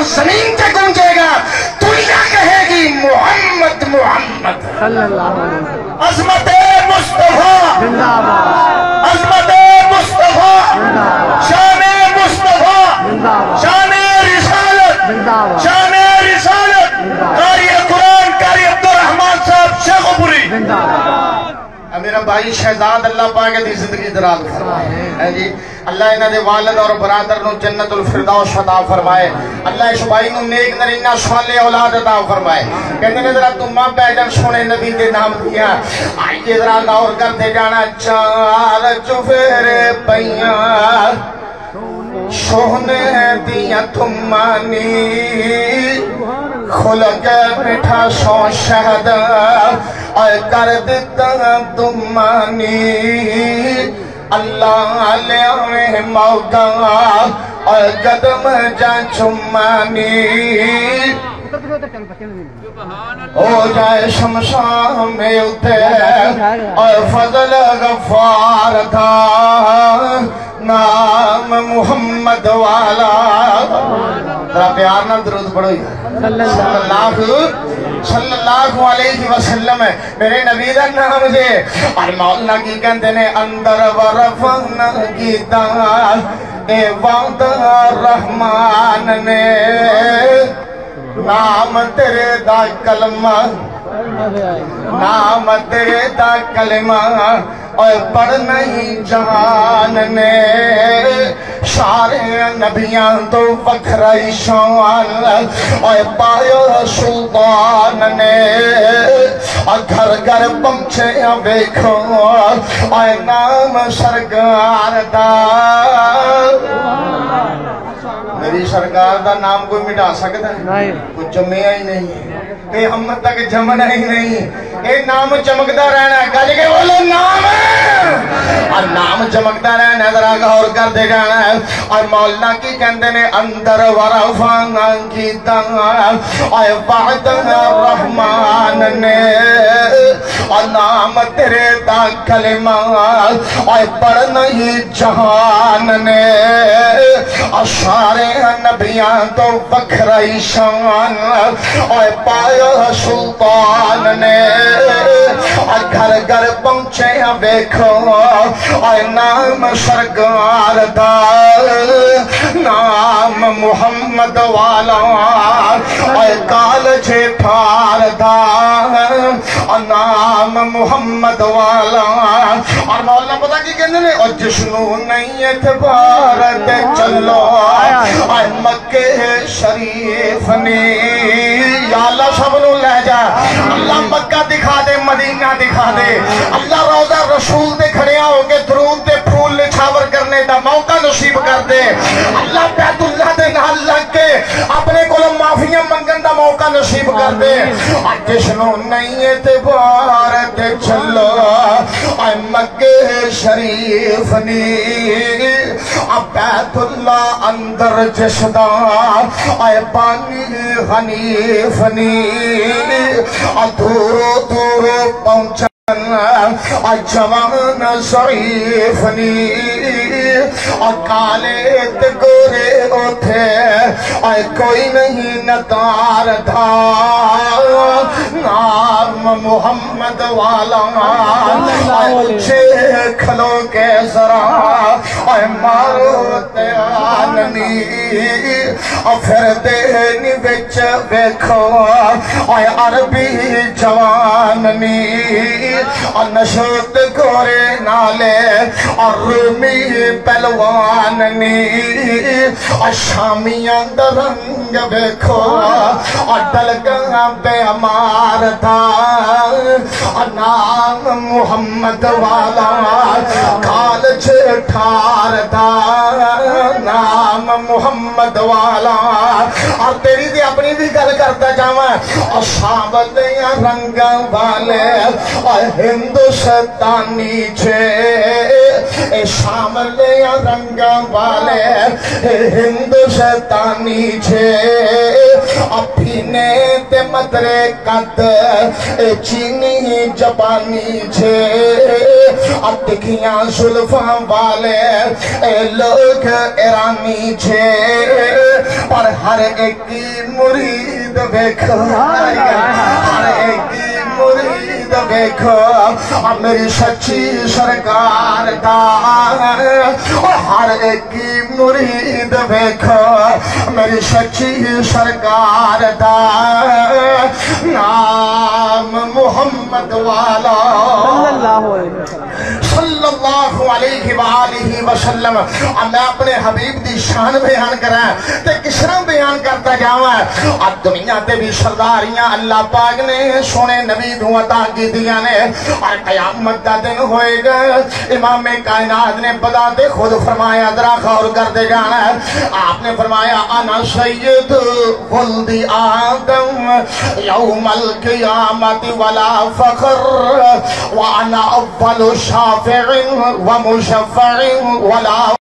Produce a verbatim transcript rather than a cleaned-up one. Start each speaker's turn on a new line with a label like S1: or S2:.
S1: زمین سے گونجے گا دنیا کہے گی محمد محمد
S2: صلی اللہ علیہ وسلم.
S1: عظمت مصطفیٰ
S2: زندہ باد.
S1: عظمت مصطفیٰ شان مصطفیٰ
S2: زندہ باد.
S1: شان رسالت
S2: زندہ باد.
S1: شان رسالت قاری قرآن قاری عبدالرحمن صاحب شیخ پوری.
S2: زندہ باد.
S1: میرا بھائی شہزاد اللہ پاک دی زندگی دراز فرمائے جی. اللہ انہاں دے والد اور برادر نو جنت الفردوس عطا فرمائے. اللہ اس بھائی نو نیک نرینہ صالح اولاد عطا فرمائے. کہتے ہیں ذرا تم ماں بیجن سونے نبی دے نام دیا. آئیے ذرا غور کرتے جانا. چار چفیرے پیاں سونے دیا تم مانی کھل کے مٹھا سو شہد اور کر دیتا تم مانی. اللہ لے موقع اور قدم جا چمانی ہو جائے شمشان میں اتھے اور فضل غفار تھا نام محمد والا. ذرا پیار نہ درود پڑھو صلی اللہ علیہ وسلم. میرے نبی دا نام دے اور مولا کی کہندے نے اندر ورفعنا کی دار اے وعدہ رحمان نے نام تیرے دا کلمہ نام تیرے دا کلمہ اور پڑھ نہیں جہان نے سارے نبیاں تو وکھرائی شان اور پایو سلطان نے اور گھر گھر پہنچے بیکھو اور نام سرکار دا. میری سرکار دا نام کوئی مٹا سکتا ہے؟ کوئی جمعہ ہی نہیں. اے ہم تک جمنا ہی نہیں. اے نام چمکتا رہنا ہے. کہا کہ بولو نام ہے اور نام چمکتا رہنا ہے. ذرا غور کر دے جانا ہے. اور مولا کی کہندے نے اندر ورفعنا کی دار اور وعدہ رحمان نے اور نام تیرے دا کلمہ اور پڑھ نہیں جہان نے اور سارے نبیاں تو وکھرائی شان اور پایا سلطان نے اور گھر گھر پہنچے بیکھو اور نام سرکار دا نام محمد والا اور کالجے ٹھار دا اور نام محمد والا. اور مولا پتہ کی کہنے نے اور جشنو نہیں اعتبار دے چلو اور مکہ شریف نے یا اللہ سب نو لے جا. اللہ مکہ دکھا دے مدینہ دکھا دے. اللہ روضہ رسول دے کھڑیاں ہو کے درود دے پھول نچھاور کرنے دا موقع نصیب کر دے. اللہ بیت اللہ دے نال لگ کے اپنے کو معافیاں منگن دا موقع نصیب کر دے. اور جشنو نہیں اعتبار دے چلو اور مکہ شریف نے بیت اللہ اندر جسدا اے بانی حنیف نی دورو دورو پہنچن اے جوان شریف نی کالے گورے اٹھے اے کوئی نہیں ندار تھا نام محمد والا اے اچھے کھلو کے ذرا اے مارو تیاننی اور پھر دینی بچ بیکھو اے عربی جواننی اور نشوت گورے نالے اور رومی پہلواننی اور شامیاں درنگ بیکھو اور ڈلگاں بے امار تھا اور نام محمد والا کالج ٹھار تھا نام محمد والا. اور تیری دی اپنی بھی گل کرتا جاواں اور ساولیاں رنگاں والے اور ہندوستانی چھے اے ساولیاں رنگاں والے ہندوستانی چھے اپنی سینے تے مدرے قد اے چینی جبانی چھے اتکیاں زلفاں والے اے لوگ ایرانی چھے پر ہر ایک کی مرید بیکھو ہر ایک کی مرید بیکھو اور میری سچی سرکار دا اور ہر ایک کی مرید بیکھو میری سچی سرکار دا نام محمد والا صلی اللہ علیہ وآلہ وسلم. اب میں اپنے حبیب دی شان بیان کریں تے کس طرح بیان کرتا جاواں. اب دنیا تے بھی سرداریاں اللہ پاک نے سونے نبی دوں عطا کی دیا نے اور قیامت دا دن ہوئے گا. امام کائنات نے بدا دے خود فرمایا ذرا غور کر دے جانا. آپ نے فرمایا انا سید ولد آدم یوم القیامت ولا فخر وانا اول شافع ومشفع ولا